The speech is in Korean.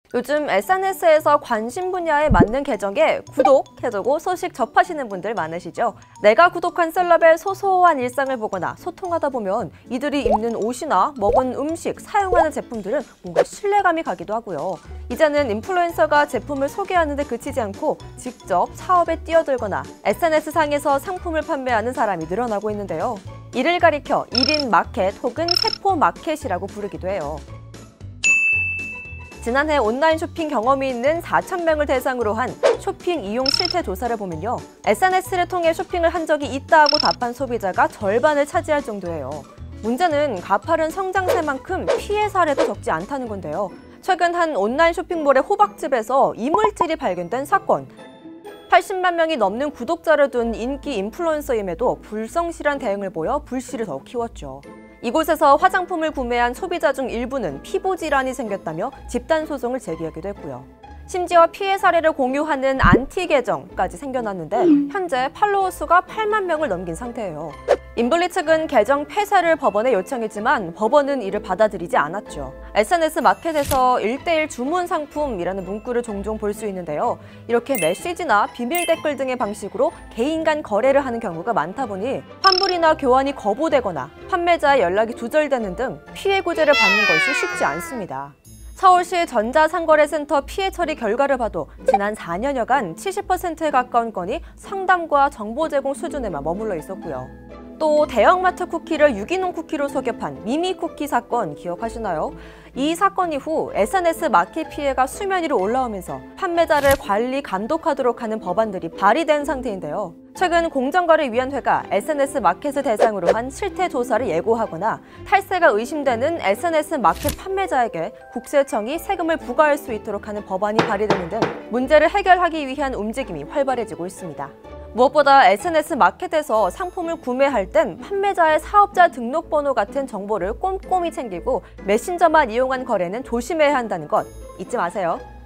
요즘 SNS에서 관심 분야에 맞는 계정에 구독해두고 소식 접하시는 분들 많으시죠? 내가 구독한 셀럽의 소소한 일상을 보거나 소통하다 보면 이들이 입는 옷이나 먹은 음식, 사용하는 제품들은 뭔가 신뢰감이 가기도 하고요. 이제는 인플루엔서가 제품을 소개하는 데 그치지 않고 직접 사업에 뛰어들거나 SNS상에서 상품을 판매하는 사람이 늘어나고 있는데요. 이를 가리켜 1인 마켓 혹은 세포 마켓이라고 부르기도 해요. 지난해 온라인 쇼핑 경험이 있는 4,000명을 대상으로 한 쇼핑 이용 실태 조사를 보면요. SNS를 통해 쇼핑을 한 적이 있다고 답한 소비자가 절반을 차지할 정도예요. 문제는 가파른 성장세만큼 피해 사례도 적지 않다는 건데요. 최근 한 온라인 쇼핑몰의 호박집에서 이물질이 발견된 사건. 80만 명이 넘는 구독자를 둔 인기 인플루언서임에도 불성실한 대응을 보여 불씨를 더 키웠죠. 이곳에서 화장품을 구매한 소비자 중 일부는 피부 질환이 생겼다며 집단 소송을 제기하기도 했고요. 심지어 피해 사례를 공유하는 안티 계정까지 생겨났는데 현재 팔로워 수가 8만 명을 넘긴 상태예요. 인블리 측은 계정 폐쇄를 법원에 요청했지만 법원은 이를 받아들이지 않았죠. SNS 마켓에서 1:1 주문 상품이라는 문구를 종종 볼 수 있는데요. 이렇게 메시지나 비밀 댓글 등의 방식으로 개인 간 거래를 하는 경우가 많다 보니 환불이나 교환이 거부되거나 판매자의 연락이 두절되는 등 피해 구제를 받는 것이 쉽지 않습니다. 서울시 전자상거래센터 피해 처리 결과를 봐도 지난 4년여간 70%에 가까운 건이 상담과 정보 제공 수준에만 머물러 있었고요. 또 대형마트 쿠키를 유기농 쿠키로 속여 판 미미 쿠키 사건 기억하시나요? 이 사건 이후 SNS 마켓 피해가 수면 위로 올라오면서 판매자를 관리 감독하도록 하는 법안들이 발의된 상태인데요. 최근 공정거래위원회가 SNS 마켓을 대상으로 한 실태 조사를 예고하거나 탈세가 의심되는 SNS 마켓 판매자에게 국세청이 세금을 부과할 수 있도록 하는 법안이 발의되는 등 문제를 해결하기 위한 움직임이 활발해지고 있습니다. 무엇보다 SNS 마켓에서 상품을 구매할 땐 판매자의 사업자 등록번호 같은 정보를 꼼꼼히 챙기고 메신저만 이용한 거래는 조심해야 한다는 것 잊지 마세요.